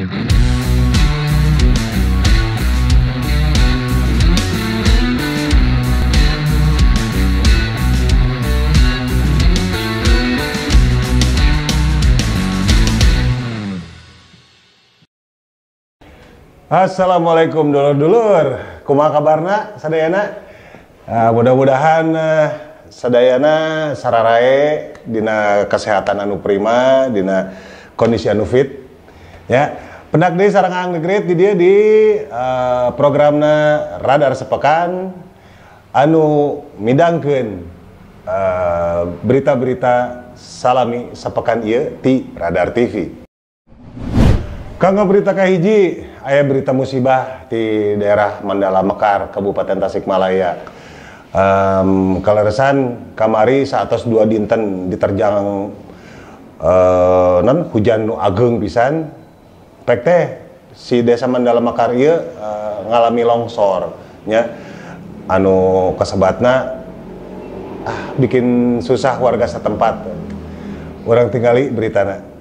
Assalamualaikum dulur-dulur, kumaha kabarna sadayana? Mudah-mudahan sadayana sararae dina kesehatan anu prima, dina kondisi anu fit. Ya, pendak deui sareng Ang Negrit di dieu di programna Radar Sepekan anu midangkeun berita-berita salami sepekan ieu ti Radar TV. Kanggo berita kahiji, aya berita musibah di daerah Mandala Mekar, Kabupaten Tasikmalaya. Kaleresan kamari saatos 2 dinten diterjang hujan nu ageung pisan. Pek teh si desa Mandala Mekar ieu ngalami longsor nya anu kasebatna bikin susah warga setempat. Urang tingali beritana.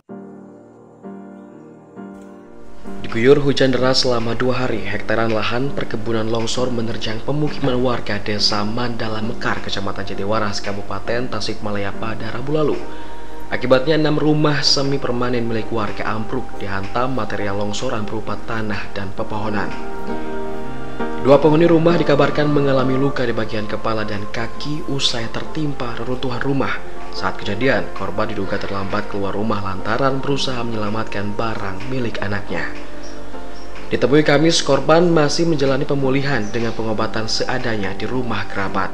Diguyur hujan deras selama 2 hari, hektaran lahan perkebunan longsor menerjang pemukiman warga desa Mandala Mekar, Kecamatan Jatiwaras, Kabupaten Tasikmalaya pada Rabu lalu. Akibatnya 6 rumah semi permanen milik warga ambruk dihantam material longsoran berupa tanah dan pepohonan. 2 penghuni rumah dikabarkan mengalami luka di bagian kepala dan kaki usai tertimpa reruntuhan rumah. Saat kejadian, korban diduga terlambat keluar rumah lantaran berusaha menyelamatkan barang milik anaknya. Ditemui Kamis, korban masih menjalani pemulihan dengan pengobatan seadanya di rumah kerabat.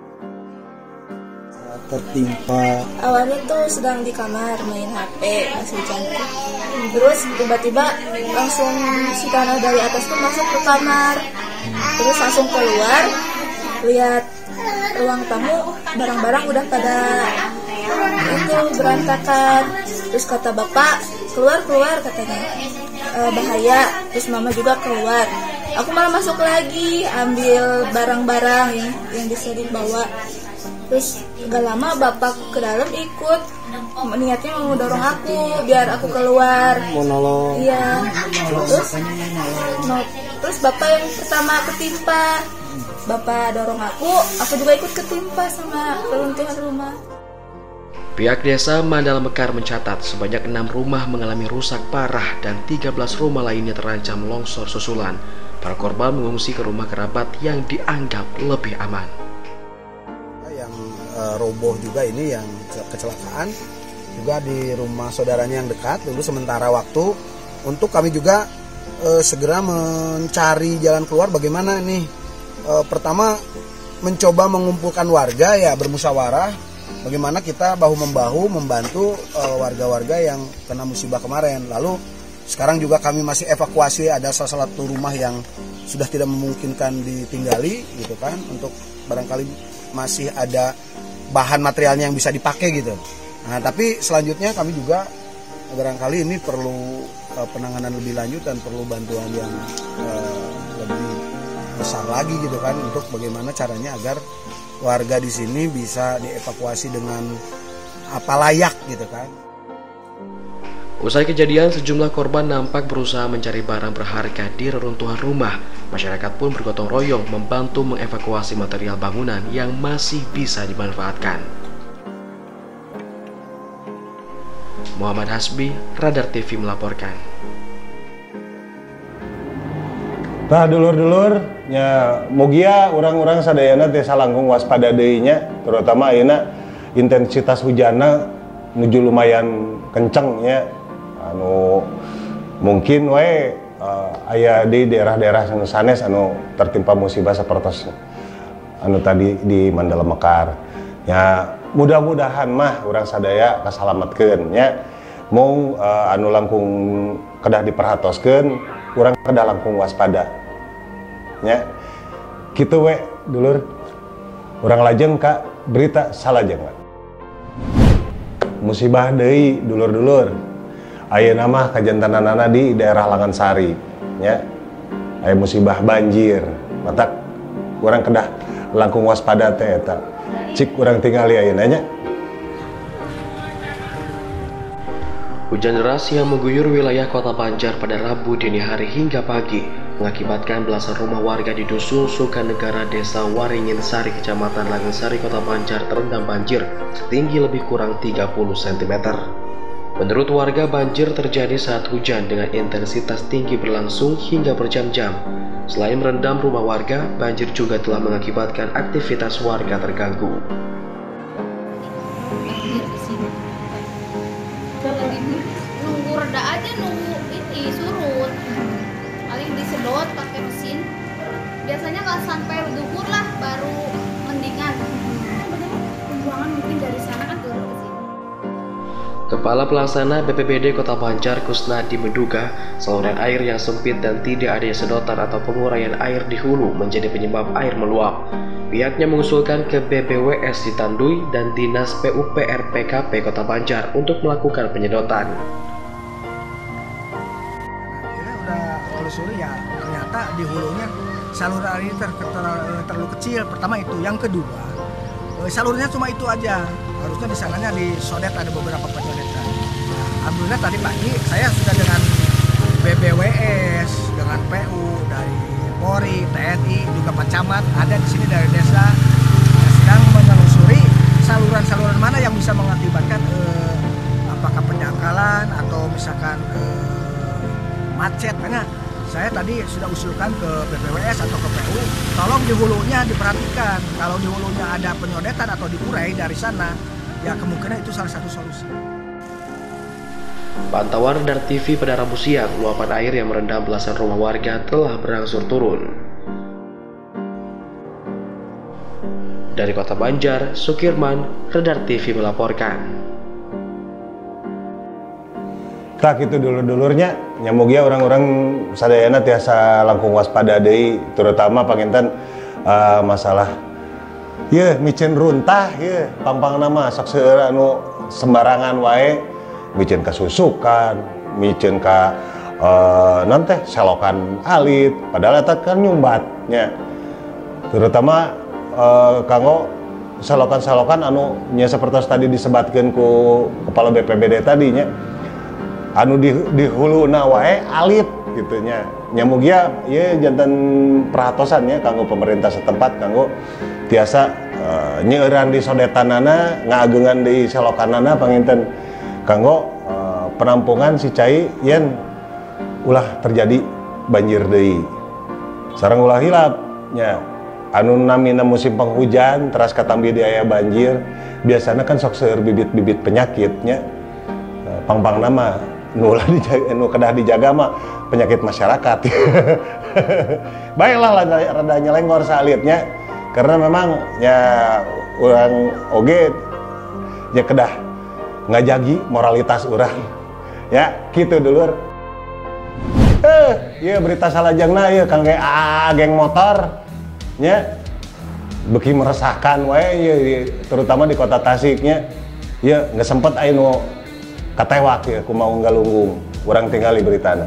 Tertimpa. Awalnya tuh sedang di kamar main HP, masih cantik. Terus tiba-tiba langsung si tanah dari atas tuh masuk ke kamar. Terus langsung keluar, lihat ruang tamu, barang-barang udah pada itu berantakan. Terus kata bapak, keluar katanya. Bahaya. Terus mama juga keluar. Aku malah masuk lagi ambil barang-barang yang bisa dibawa. Terus gak lama bapak ke dalam ikut, niatnya mau dorong aku biar aku keluar. Mau nolong. Iya. Terus bapak yang pertama ketimpa. Bapak dorong aku juga ikut ketimpa sama keruntuhan rumah. Pihak desa Mandala Mekar mencatat sebanyak 6 rumah mengalami rusak parah dan 13 rumah lainnya terancam longsor susulan. Para korban mengungsi ke rumah kerabat yang dianggap lebih aman. Yang roboh juga ini yang kecelakaan juga di rumah saudaranya yang dekat. Dulu sementara waktu untuk kami juga segera mencari jalan keluar bagaimana nih. Pertama mencoba mengumpulkan warga ya bermusyawarah. Bagaimana kita bahu-membahu membantu warga-warga yang kena musibah kemarin. Lalu sekarang juga kami masih evakuasi, ada salah satu rumah yang sudah tidak memungkinkan ditinggali gitu kan, untuk barangkali masih ada bahan materialnya yang bisa dipakai gitu. Nah, tapi selanjutnya kami juga barangkali ini perlu penanganan lebih lanjut dan perlu bantuan yang lebih besar lagi gitu kan, untuk bagaimana caranya agar warga di sini bisa dievakuasi dengan apa layak gitu kan. Usai kejadian, sejumlah korban nampak berusaha mencari barang berharga di reruntuhan rumah. Masyarakat pun bergotong royong membantu mengevakuasi material bangunan yang masih bisa dimanfaatkan. Muhammad Hasbi, Radar TV melaporkan. Nah dulur-dulur, ya mugia orang-orang sadayana desa langkung waspada deui nya, terutama ayeuna intensitas hujanna nuju lumayan kenceng nya. Anu mungkin we aya di daerah-daerah anu sanes anu tertimpa musibah sapertos anu tadi di Mandala Mekar. Ya mudah-mudahan mah urang sadaya kasalametkeun nya. Mung anu langkung kedah diperhatoskeun, urang kedah langkung waspada. Ya, gitu we dulur. Urang lajeng ka berita salajeng. Musibah deui dulur-dulur. Ayeuna mah kajantananana di daerah Langansari, nya. Aya musibah banjir. Matak urang kedah langkung waspada teh eta. Cik urang tingali ayeuna nya. Hujan deras yang mengguyur wilayah Kota Banjar pada Rabu dini hari hingga pagi mengakibatkan belasan rumah warga di Dusun Sukanegara, Desa Waringin Sari, Kecamatan Langensari, Kota Banjar terendam banjir setinggi lebih kurang 30 cm. Menurut warga, banjir terjadi saat hujan dengan intensitas tinggi berlangsung hingga berjam-jam. Selain merendam rumah warga, banjir juga telah mengakibatkan aktivitas warga terganggu. Nunggu reda aja, nunggu ini surut, paling disedot pakai mesin. Biasanya nggak sampai duhur lah baru mendingan. Pembuangan mungkin dari sana kan turun ke sini. Kepala Pelaksana BPBD Kota Banjar Kusnadi menduga saluran air yang sempit dan tidak adanya sedotan atau penguraian air di hulu menjadi penyebab air meluap. Pihaknya mengusulkan ke BPWS di Tandui dan Dinas PUPR PKP Kota Banjar untuk melakukan penyedotan. Kita udah telusuri ya, ternyata di hulunya saluran air ini terlalu kecil. Pertama itu, yang kedua salurnya cuma itu aja. Harusnya di sananya disodet, ada beberapa penyodetan. Nah, alhamdulillah tadi pagi saya sudah dengan BPWS, dengan PU dari Polri, TNI, juga Pak Camat ada di sini dari desa yang sedang menelusuri saluran-saluran mana yang bisa mengakibatkan apakah pendangkalan atau misalkan macet. Karena saya tadi sudah usulkan ke BPWS atau ke PU, tolong di hulunya diperhatikan. Kalau di hulunya ada penyodetan atau diurai dari sana, ya kemungkinan itu salah satu solusi. Pantauan Radar TV pada Rabu siang, luapan air yang merendam belasan rumah warga telah berangsur turun. Dari Kota Banjar, Sukirman, Radar TV melaporkan. Tak itu dulur-dulurnya, nyamugia orang-orang sadayana tiasa langkung waspada deui, terutama panginten masalah ye micin runtah ye pang-pang nama sok seueur anu sembarangan wae, micin kasusukan, micin ka non teh selokan alit, padahal eta kan nyumbatnya. Terutama kanggo selokan-selokan anu nya sapertos tadi disebatkeun ku kepala BPBD tadinya. Anu di huluna wae alit gitunya. Nyamugia ieu janten perhatosan ya kanggo pemerintah setempat kanggo tiasa nyeueuran di sodetanana, ngaageungan deui selokanana panginten kanggo penampungan si cai yen ulah terjadi banjir deui. Sareng ulah hilap nya anu namina musim penghujan teras katambi di aya banjir, biasana kan sok seueur bibit-bibit penyakitnya. Pang-pang nama nu kedah dijaga mah penyakit masyarakat. Baiklah rada nyelenggor salitnya karena memang ya orang oge ya kedah ngajagi moralitas orang ya gitu dulur. Iya berita salajengna ieu kangge geng motor nya beki meresahkan wae ya, terutama di Kota Tasiknya ya nggak sempet anu katewak ya ku mau Galunggung urang tinggali beritana.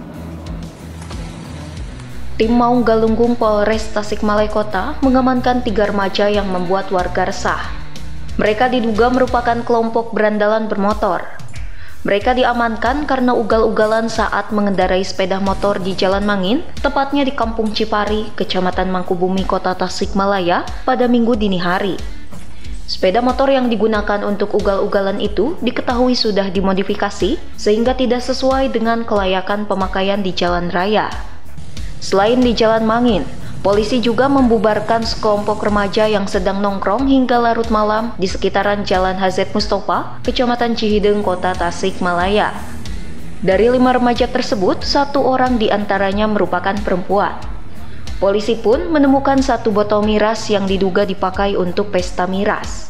Tim Maung Galunggung Polres Tasikmalaya Kota mengamankan 3 remaja yang membuat warga resah. Mereka diduga merupakan kelompok berandalan bermotor. Mereka diamankan karena ugal-ugalan saat mengendarai sepeda motor di Jalan Mangin, tepatnya di Kampung Cipari, Kecamatan Mangkubumi, Kota Tasikmalaya pada Minggu dini hari. Sepeda motor yang digunakan untuk ugal-ugalan itu diketahui sudah dimodifikasi sehingga tidak sesuai dengan kelayakan pemakaian di jalan raya. Selain di Jalan Mangin, polisi juga membubarkan sekelompok remaja yang sedang nongkrong hingga larut malam di sekitaran Jalan Hazet Mustafa, Kecamatan Cihideng, Kota Tasikmalaya. Dari 5 remaja tersebut, 1 orang diantaranya merupakan perempuan. Polisi pun menemukan 1 botol miras yang diduga dipakai untuk pesta miras.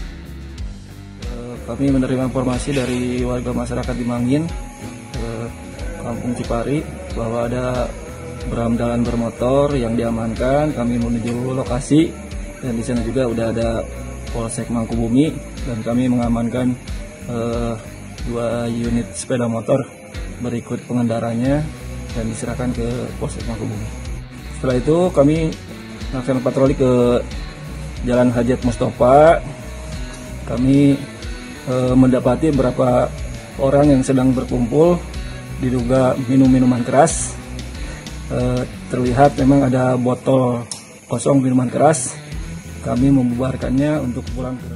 Kami menerima informasi dari warga masyarakat di Mangin, Kampung Cipari, bahwa ada berandalan bermotor yang diamankan. Kami menuju lokasi dan di sana juga udah ada Polsek Mangkubumi dan kami mengamankan 2 unit sepeda motor berikut pengendaranya dan diserahkan ke Polsek Mangkubumi. Setelah itu kami melaksanakan patroli ke Jalan Hazet Mustafa. Kami mendapati beberapa orang yang sedang berkumpul, diduga minum minuman keras. Terlihat memang ada botol kosong minuman keras. Kami membubarkannya untuk pulang ke...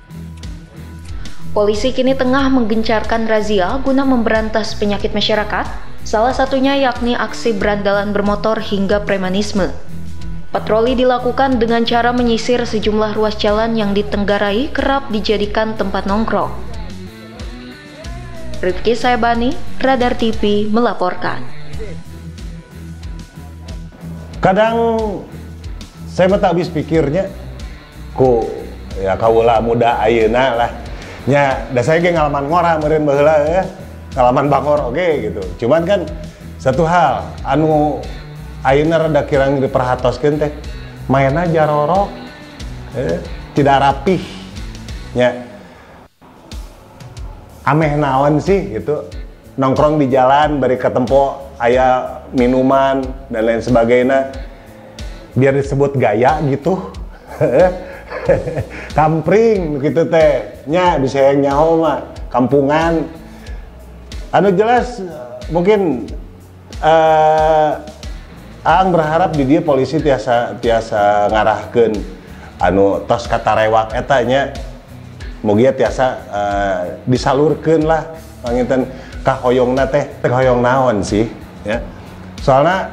Polisi kini tengah menggencarkan razia guna memberantas penyakit masyarakat, salah satunya yakni aksi berandalan bermotor hingga premanisme. Patroli dilakukan dengan cara menyisir sejumlah ruas jalan yang ditenggarai kerap dijadikan tempat nongkrong. Rifki Saibani, Radar TV melaporkan. Kadang saya tak habis pikirnya, ya kaula muda ayeuna lah. Nya, da saya ge ngalaman ngora meureun baheula ya. Ngalaman bangor oke gitu. Cuman kan satu hal anu ayeuna rada kirang diperhatoskeun teh, mainna jarorok. Tidak rapih. Nya. Ameh naon sih gitu. Nongkrong di jalan bari ketempo aya minuman dan lain sebagainya. Biar disebut gaya gitu. Kampring gitu teh nya bisa yang nyaho mah kampungan anu jelas mungkin Aang berharap di dia polisi tiasa ngarahkeun anu tos katarewak eta nya mugia tiasa disalurkeun lah panginten ka hoyongna teh hoyong naon sih ya soalna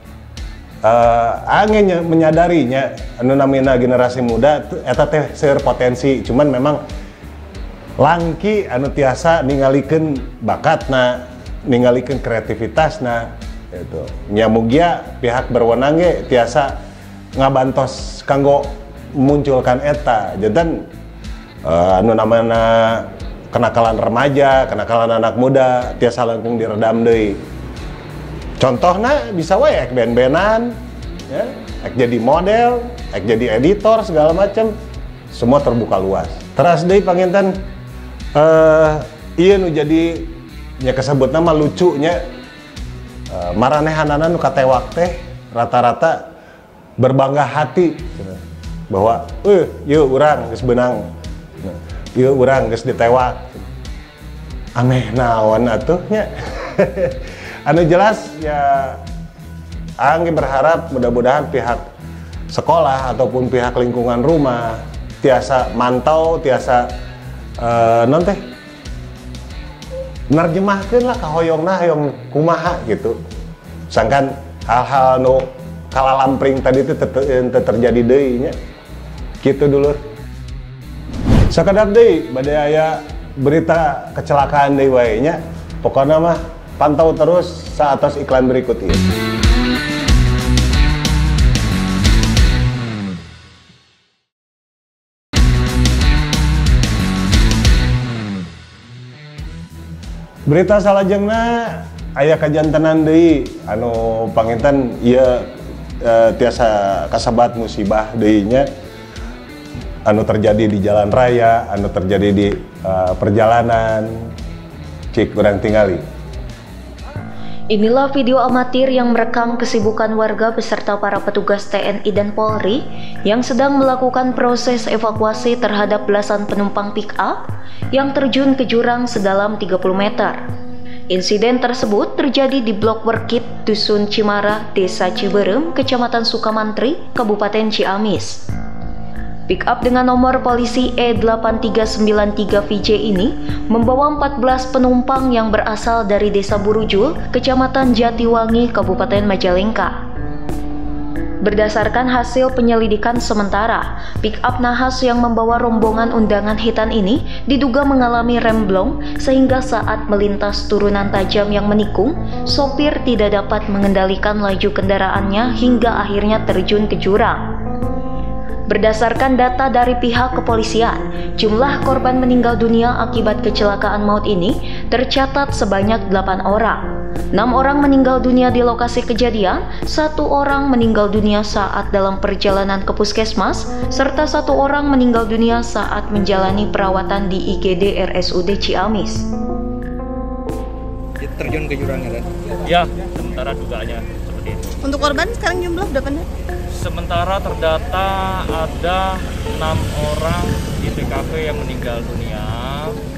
angin menyadarinya anu namina generasi muda eta teh seueur potensi cuman memang langki anu tiasa ningalikeun bakatna ningalikeun kreativitasna gitu nya mugia pihak berwenang ge tiasa ngabantos kanggo munculkan eta janten anu namana kenakalan remaja kenakalan anak muda tiasa langkung diredam deui. Contohnya bisa wae ek ben-benan, ya, ek jadi model, ek jadi editor segala macam, semua terbuka luas. Teras deui panginten, ieu nu jadi nya kesebut nama lucunya, maranehanana nu katewak teh rata-rata berbangga hati bahwa, ieu urang geus beunang, ieu urang geus ditewak, ameh naon atuh nya. Anu jelas ya Anggi berharap mudah-mudahan pihak sekolah ataupun pihak lingkungan rumah tiasa mantau, tiasa non teh nerjemahkeun lah ka hoyongna hoyong kumaha gitu. Sangkan hal-hal nu kalalampring tadi itu terjadi deui nya. Kitu dulur. Sakadak deui bade aya berita kecelakaan deui wae nya. Pokona mah pantau terus saatos iklan berikut ini. Berita salajengna aya kajantenan deui anu panginten ieu tiasa kasabat musibah deui nya anu terjadi di jalan raya, anu terjadi di perjalanan cik urang tingali. Inilah video amatir yang merekam kesibukan warga beserta para petugas TNI dan Polri yang sedang melakukan proses evakuasi terhadap belasan penumpang pick-up yang terjun ke jurang sedalam 30 meter. Insiden tersebut terjadi di Blok Werkit, Dusun Cimara, Desa Ciberem, Kecamatan Sukamantri, Kabupaten Ciamis. Pick-up dengan nomor polisi E8393VJ ini membawa 14 penumpang yang berasal dari Desa Burujul, Kecamatan Jatiwangi, Kabupaten Majalengka. Berdasarkan hasil penyelidikan sementara, pick-up nahas yang membawa rombongan undangan hitan ini diduga mengalami remblong sehingga saat melintas turunan tajam yang menikung, sopir tidak dapat mengendalikan laju kendaraannya hingga akhirnya terjun ke jurang. Berdasarkan data dari pihak kepolisian, jumlah korban meninggal dunia akibat kecelakaan maut ini tercatat sebanyak 8 orang. 6 orang meninggal dunia di lokasi kejadian, 1 orang meninggal dunia saat dalam perjalanan ke puskesmas, serta 1 orang meninggal dunia saat menjalani perawatan di IGD RSUD Ciamis. Terjun ke jurang ya, Ya, sementara dugaannya seperti itu. Untuk korban sekarang jumlah berapa? Sementara terdata ada 6 orang di TKP yang meninggal dunia,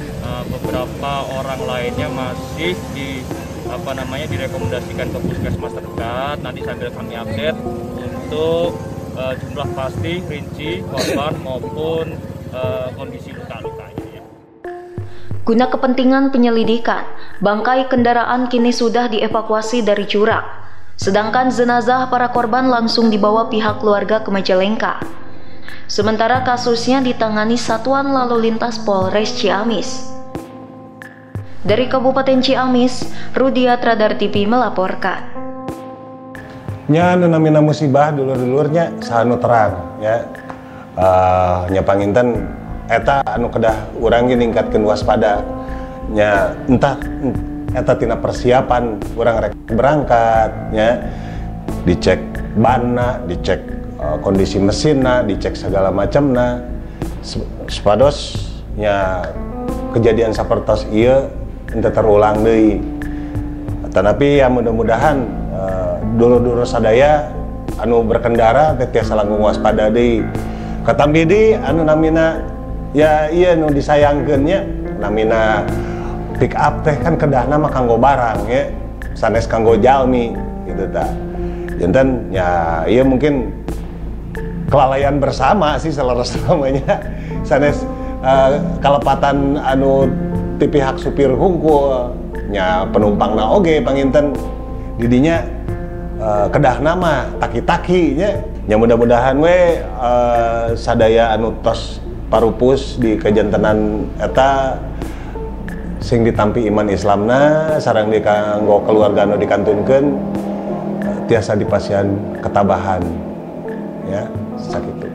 beberapa orang lainnya masih direkomendasikan ke puskesmas terdekat. Nanti sambil kami update untuk jumlah pasti, rinci korban maupun kondisi luka-lukanya. Guna kepentingan penyelidikan, bangkai kendaraan kini sudah dievakuasi dari jurang. Sedangkan jenazah para korban langsung dibawa pihak keluarga ke Majalengka. Sementara kasusnya ditangani Satuan Lalu Lintas Polres Ciamis. Dari Kabupaten Ciamis, Rudiat, Radar TV melaporkan. Nya namina musibah dulur-dulurnya sanu terang ya. Nya panginten eta anu kedah urang ge ningkatkeun waspada. Nya entah eta tina persiapan urang rek berangkat ya. Dicek banna, dicek kondisi mesinna, dicek segala macamna. Supados nya kejadian sapertos ieu henteu terulang deui. Tetapi ya mudah-mudahan dulur-dulur sadaya anu berkendara teh tiasa langkung waspada deui. Katambi deui anu namina ya ieu nu disayangkeun nya namina pick up teh kan kedahna mah kanggo barang ya. Sanes kanggo jalmi gitu tah. Janten ya ieu mungkin kelalaian bersama sih selama-lamanya. Sanes kalepatan anu ti pihak supir hungkul nya penumpangna oge panginten didinya kedahna mah taki-taki nya. Ya mudah-mudahan we sadaya anu tos parupus di kejantenan eta sing ditampi iman Islamna sareng dikanggo keluarga anu dikantunkeun tiasa dipasihan ketabahan ya sakitu.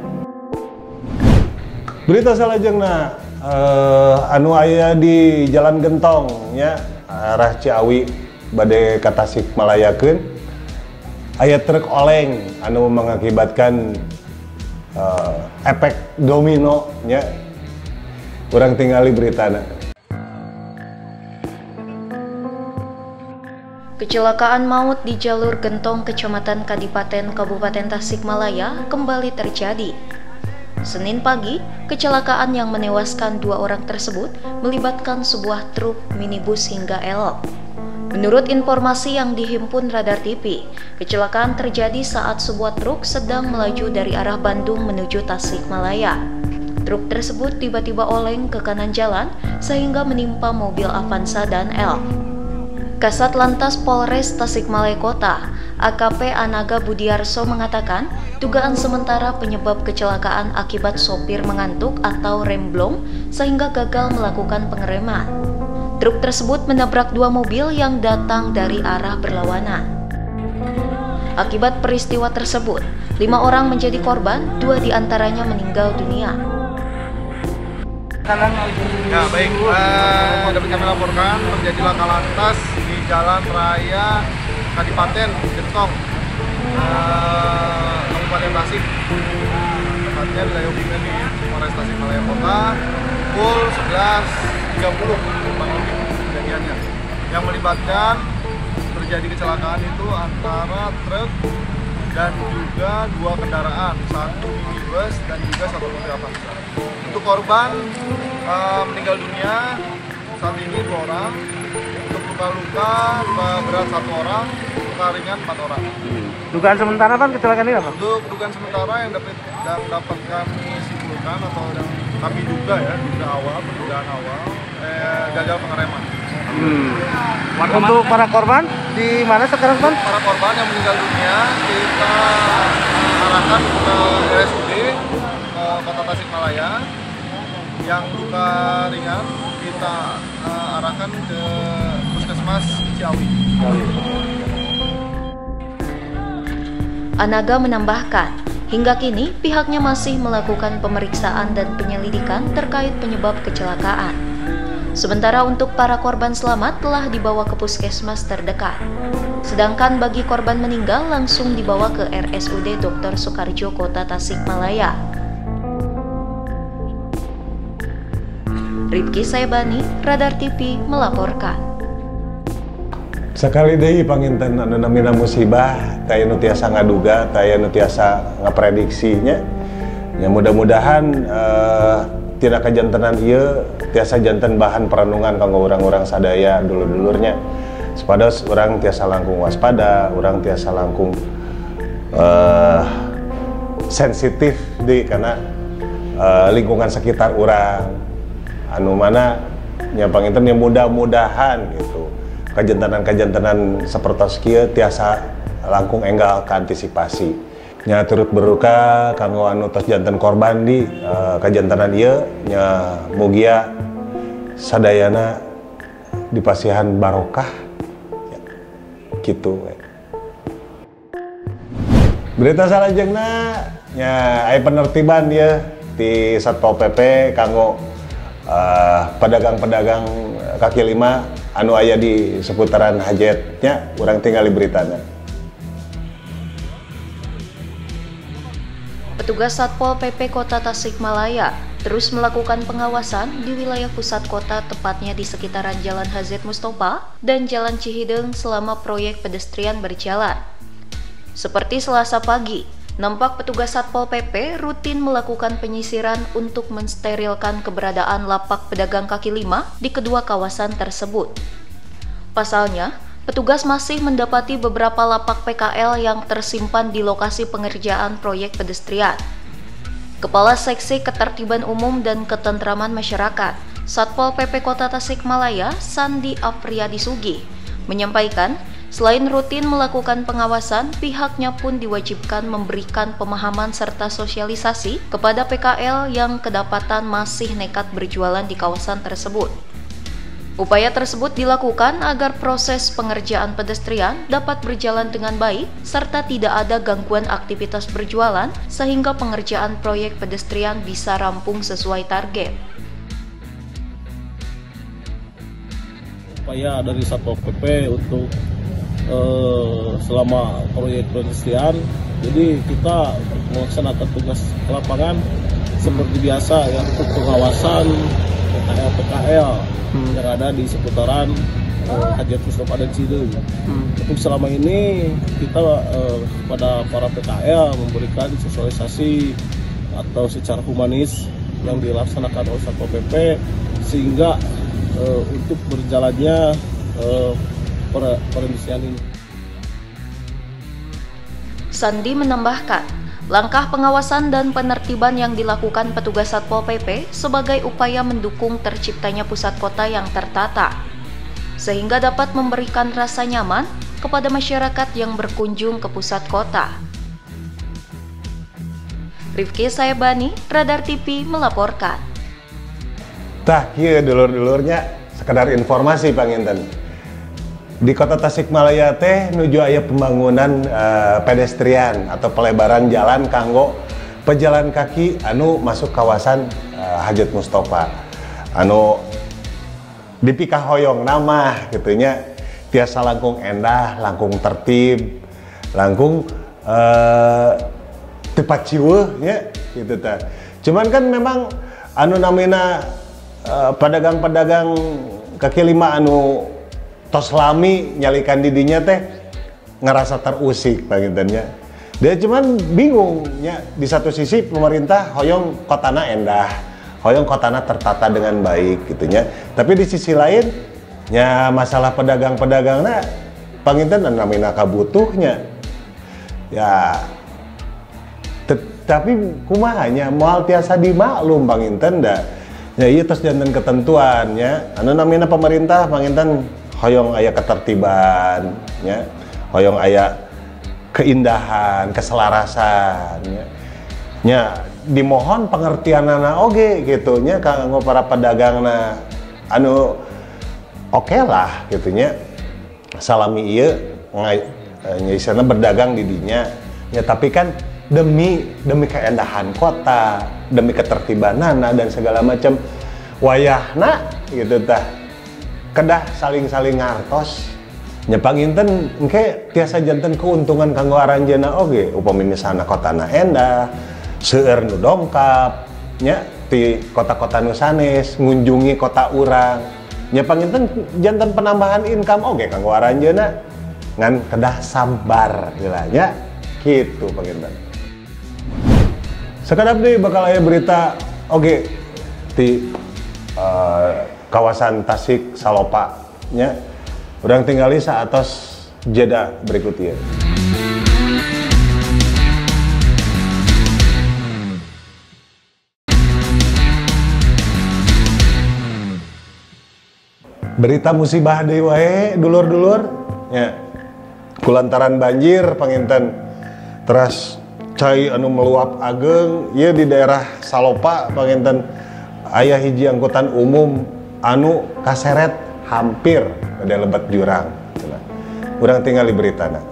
Berita salajengna anu aya di Jalan Gentong ya arah Ciawi bade ka Tasikmalayakeun aya truk oleng anu mengakibatkan efek domino nya. Urang tingali beritana. Kecelakaan maut di jalur Gentong Kecamatan Kadipaten Kabupaten Tasikmalaya kembali terjadi. Senin pagi, kecelakaan yang menewaskan 2 orang tersebut melibatkan sebuah truk, minibus hingga elok. Menurut informasi yang dihimpun Radar TV, kecelakaan terjadi saat sebuah truk sedang melaju dari arah Bandung menuju Tasikmalaya. Truk tersebut tiba-tiba oleng ke kanan jalan sehingga menimpa mobil Avanza dan elk. Kasat Lantas Polres Tasikmalaya Kota, AKP Anaga Budiarso mengatakan, dugaan sementara penyebab kecelakaan akibat sopir mengantuk atau remblong sehingga gagal melakukan pengereman. Truk tersebut menabrak 2 mobil yang datang dari arah berlawanan. Akibat peristiwa tersebut, 5 orang menjadi korban, 2 diantaranya meninggal dunia. Ya baik, dapat kami laporkan terjadi laka lantas di Jalan Raya Kadipaten Gentong, Kabupaten Tasik. Tepatnya wilayah hubungan di Polres Tasikmalaya Kota, pukul 11.30 kejadiannya. Yang melibatkan terjadi kecelakaan itu antara truk dan juga 2 kendaraan, 1 minibus dan juga 1 mobil Avanza. Untuk korban meninggal dunia saat ini 2 orang, untuk luka-luka berat 1 orang, luka ringan 4 orang. Dugaan sementara kan kecelakaan ini apa? Untuk dugaan sementara yang dapat kami simpulkan atau yang kami duga ya, dugaan awal gagal pengereman. Untuk para korban di mana sekarang, Pan? Para korban yang meninggal dunia kita arahkan ke RSUD Kota Tasikmalaya. Yang luka ringan kita arahkan ke Puskesmas Ciawi. Anaga menambahkan, hingga kini pihaknya masih melakukan pemeriksaan dan penyelidikan terkait penyebab kecelakaan. Sementara untuk para korban selamat telah dibawa ke puskesmas terdekat. Sedangkan bagi korban meninggal langsung dibawa ke RSUD Dr. Soekarjo Kota Tasikmalaya. Rifki Saibani, Radar TV melaporkan. Sekali deui panginten anu namina musibah, taya nu tiasa ngaduga, taya nu tiasa ngaprediksinya. Ya mudah-mudahan tidak kajantenan ieu tiasa janten bahan perenungan kanggo urang-urang sadaya dulur-dulurnya. Supados urang tiasa langkung waspada, urang tiasa langkung sensitif di karena lingkungan sekitar urang anu mana nya panginten yang mudah-mudahan gitu kajantenan sapertos kieu tiasa langkung enggal ka antisipasi nya turut berduka kanggo anu tos janten korban di kajantenan ieu nya mugia sadayana dipasihan barokah ya, gitu berita salajengna nya aya penertiban ya di Satpol PP kanggo pedagang-pedagang kaki lima anu aya di seputaran Hajetnya urang tinggali beritana. Petugas Satpol PP Kota Tasikmalaya terus melakukan pengawasan di wilayah pusat kota, tepatnya di sekitaran Jalan Hazet Mustofa dan Jalan Cihideng selama proyek pedestrian berjalan. Seperti Selasa pagi, nampak petugas Satpol PP rutin melakukan penyisiran untuk mensterilkan keberadaan lapak pedagang kaki lima di kedua kawasan tersebut. Pasalnya, petugas masih mendapati beberapa lapak PKL yang tersimpan di lokasi pengerjaan proyek pedestrian. Kepala Seksi Ketertiban Umum dan Ketentraman Masyarakat, Satpol PP Kota Tasikmalaya, Sandi Afriyadi Sugih, menyampaikan selain rutin melakukan pengawasan, pihaknya pun diwajibkan memberikan pemahaman serta sosialisasi kepada PKL yang kedapatan masih nekat berjualan di kawasan tersebut. Upaya tersebut dilakukan agar proses pengerjaan pedestrian dapat berjalan dengan baik serta tidak ada gangguan aktivitas berjualan sehingga pengerjaan proyek pedestrian bisa rampung sesuai target. Upaya dari Satpol PP untuk selama proyek pedestrian, jadi kita melaksanakan tugas ke lapangan seperti biasa ya, untuk pengawasan PKL yang ada di seputaran Hajet Mustofa dan Cihideng. Untuk selama ini kita kepada para PKL memberikan sosialisasi atau secara humanis yang dilaksanakan oleh Satpol PP sehingga untuk berjalannya pedestrian ini. Sandi menambahkan, langkah pengawasan dan penertiban yang dilakukan petugas Satpol PP sebagai upaya mendukung terciptanya pusat kota yang tertata, sehingga dapat memberikan rasa nyaman kepada masyarakat yang berkunjung ke pusat kota. Rifki Sayabani, Radar TV melaporkan. Tah, kieu dulur-dulurnya sekedar informasi panginten. Di Kota Tasikmalaya teh nuju aya pembangunan pedestrian atau pelebaran jalan kanggo pejalan kaki anu masuk kawasan Hajet Mustofa. Anu dipikah hoyong nama gitunya tiasa langkung endah, langkung tertib, langkung tepat ciweuh nya gitu tah. Cuman kan memang anu namina pedagang-pedagang kaki lima anu tos lami nyalikan didinya teh ngerasa terusik pangintennya. Dia cuman bingung ya, di satu sisi pemerintah hoyong kotana endah, hoyong kotana tertata dengan baik gitunya. Tapi di sisi lain nya masalah pedagang-pedagangna panginten namina kabutuhnya. Ya tapi kumahanya moal tiasa dimaklum panginten da. Ya ieu tos janten ketentuannya. Anu namina pemerintah panginten hoyong aya ketertiban, ya, hoyong aya keindahan, keselarasan, ya, dimohon pengertianana oge gitunya kanggo para pedagangna, anu oke lah gitunya, salami ieu nyisana berdagang di dinya, ya tapi kan demi keindahan kota, demi ketertibanana dan segala macam wayahna gitu tah. Kedah saling-saling ngartos nya panginten engke tiasa janten keuntungan kanggo aranjeuna oge upami misalna kotana endah seueur nu dongkap nya ti kota-kota nu sanes ngunjungi kota urang nya panginten janten penambahan income oge kanggo aranjeuna ngan kedah sabar heula nya kitu panginten. Sakadap deui bakal aya berita oge di kawasan Tasik Salopa nya. Urang tinggali saatos jeda berikut ieu. Berita musibah deui wae dulur-dulur nya. Kulantaran banjir panginten teras cai anu meluap ageng ieu di daerah Salopa panginten aya hiji angkutan umum anu kaseret hampir pada lebat jurang. Urang tinggal di beritana.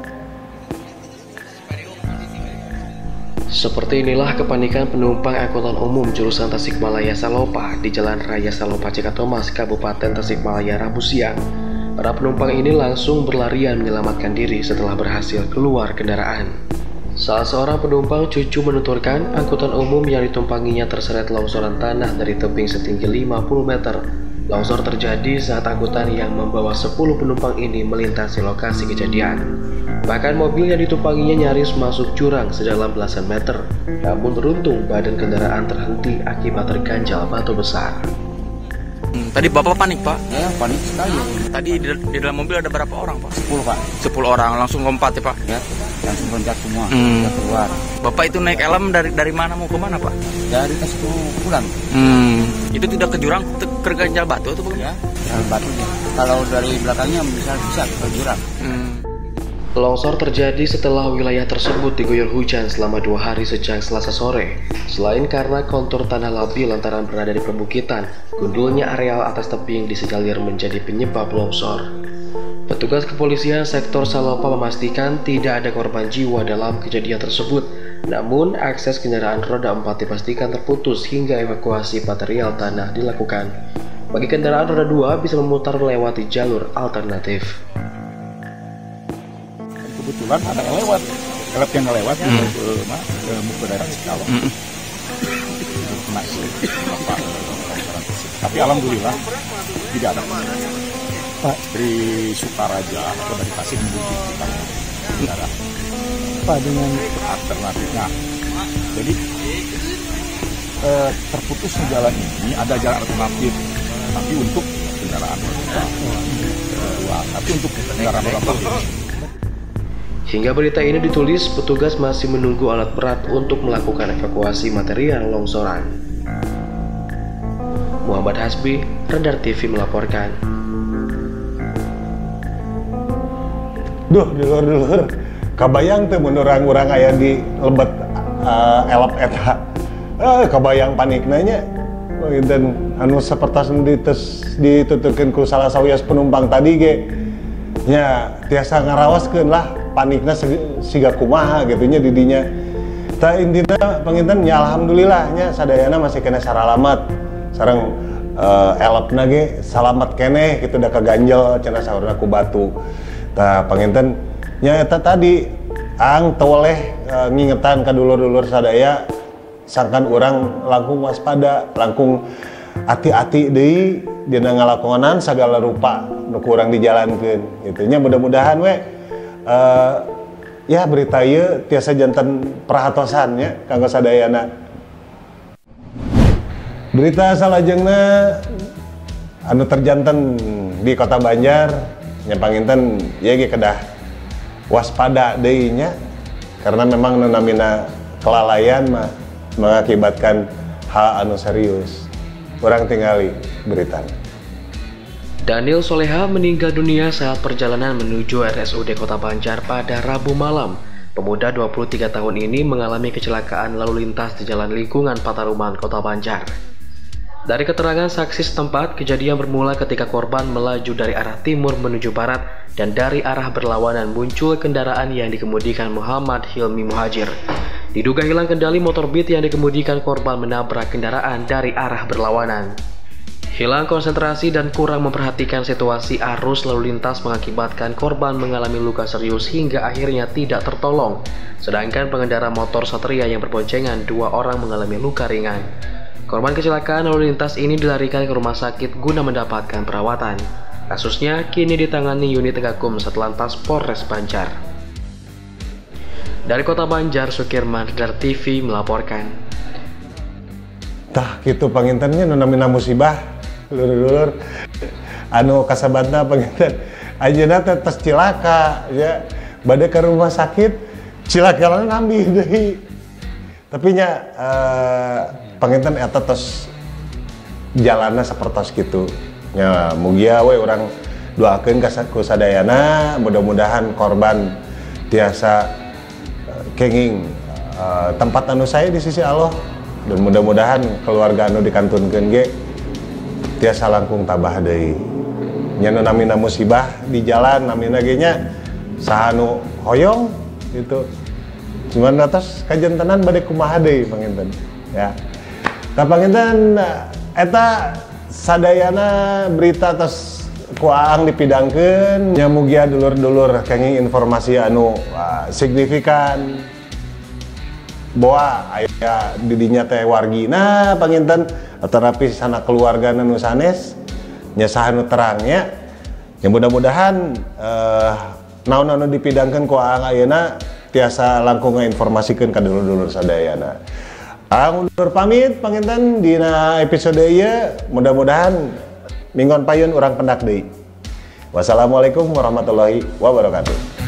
Seperti inilah kepanikan penumpang angkutan umum jurusan Tasikmalaya Salopa di Jalan Raya Salopa Cikatomas, Kabupaten Tasikmalaya Rabu siang. Para penumpang ini langsung berlarian menyelamatkan diri setelah berhasil keluar kendaraan. Salah seorang penumpang Cucu menuturkan angkutan umum yang ditumpanginya terseret longsoran tanah dari tebing setinggi 50 meter. Longsor terjadi saat angkutan yang membawa 10 penumpang ini melintasi lokasi kejadian. Bahkan mobil yang ditumpanginya nyaris masuk jurang sedalam belasan meter. Namun beruntung badan kendaraan terhenti akibat terganjal batu besar. Tadi Bapak panik, Pak? Ya, panik sekali. Tadi di dalam mobil ada berapa orang, Pak? 10, Pak. 10 orang, langsung lompat ya, Pak? Ya, langsung loncat semua, keluar. Bapak itu naik helm dari mana mau ke mana, Pak? Dari Tasik pulang. Itu tidak ke jurang, terganjal batu atau bagaimana? Ya, batunya. Kalau dari belakangnya bisa ke jurang. Longsor terjadi setelah wilayah tersebut diguyur hujan selama 2 hari sejak Selasa sore. Selain karena kontur tanah labil lantaran berada di perbukitan, gundulnya areal atas tebing disinyalir menjadi penyebab longsor. Petugas kepolisian sektor Salopa memastikan tidak ada korban jiwa dalam kejadian tersebut. Namun, akses kendaraan roda 4 dipastikan terputus hingga evakuasi material tanah dilakukan. Bagi kendaraan roda 2 bisa memutar melewati jalur alternatif. Kebetulan ada lewat yang lewat ke daerah Cikalong. Tapi alhamdulillah tidak ada Pak dari Sukaraja atau dari Tasik menuju Cikalong. Pak dengan alternatifnya. Jadi terputusnya jalan ini ada jalan alternatif, tapi untuk kendaraan roda 2, tapi untuk kendaraan roda 4. Hingga berita ini ditulis, petugas masih menunggu alat berat untuk melakukan evakuasi material longsoran. Muhammad Hasbi, Radar TV melaporkan. Duh, dulur-dulur, kabayang tuh menurang-urang aya di lebet elap eta. Kabayang panik nanya. Dan anu sapertos dituturkeun ku salah sawias penumpang tadi ge. Nya tiasa ngarawaskeun lah panikna siga kumaha gitunya didinya. Ta intina panginten nya alhamdulillah nya sadayana masih kena saralamat. Sareng elapna ge salamet keneh kitu da kaganjel cenah saurna ku batu. Ta panginten nya eta tadi ang toleh ngingetan ka dulur-dulur sadaya sangkan urang langkung waspada, langkung hati-hati deui dina ngalakonan sagala rupa nu kurang dijalankeun gitu nya. Mudah-mudahan we ya berita ieu tiasa janten perhatosan nya kanggo sadayana. Berita salajengna anu terjanten di Kota Banjar nya panginten ieu ge kedah waspada deui nya karena memang nu namina kelalaian mah mengakibatkan hal anu serius. Urang tingali beritanya. Daniel Soleha meninggal dunia saat perjalanan menuju RSUD Kota Banjar pada Rabu malam. Pemuda 23 tahun ini mengalami kecelakaan lalu lintas di jalan lingkungan Pataruman, Kota Banjar. Dari keterangan saksi setempat, kejadian bermula ketika korban melaju dari arah timur menuju barat dan dari arah berlawanan muncul kendaraan yang dikemudikan Muhammad Hilmi Muhajir. Diduga hilang kendali motor Beat yang dikemudikan korban menabrak kendaraan dari arah berlawanan. Hilang konsentrasi dan kurang memperhatikan situasi arus lalu lintas mengakibatkan korban mengalami luka serius hingga akhirnya tidak tertolong. Sedangkan pengendara motor Satria yang berboncengan 2 orang mengalami luka ringan. Korban kecelakaan lalu lintas ini dilarikan ke rumah sakit guna mendapatkan perawatan. Kasusnya kini ditangani unit Gakum Satlantas Polres Banjar. Dari Kota Banjar, Sukirman, Radar TV melaporkan. tah gitu pangintennya namina musibah dulur-dulur anu kasabantna panginten ayeuna teh tos cilaka ya bade ke rumah sakit cilaka ngambi deui tapi nya panginten eta tos jalanna sapertos kitu nya mugia we urang doakeun ka sadayana mudah-mudahan korban tiasa kenging tempat anu saya di sisi Allah dan mudah-mudahan keluarga anu dikantunkeun ge tiasa langkung tabah deui nya nu namina musibah di jalan namina ge nya saha nu hoyong gitu cuman atas kajentenan bade kumaha deui panginten ya tah panginten eta sadayana berita atas kuaang dipidangkeun nya mugia dulur-dulur kenging informasi anu signifikan bahwa aya didinya teh wargina panginten terapi sana keluarga nu sanes nya saha nu terangnya yang mudah-mudahan naon anu dipidangkeun kuaang ayeuna tiasa langkung ngainformasikeun ka dulur-dulur sadayana. Undur pamit panginten dina episode ieu mudah-mudahan minggon payun urang pendak deui. Wassalamualaikum warahmatullahi wabarakatuh.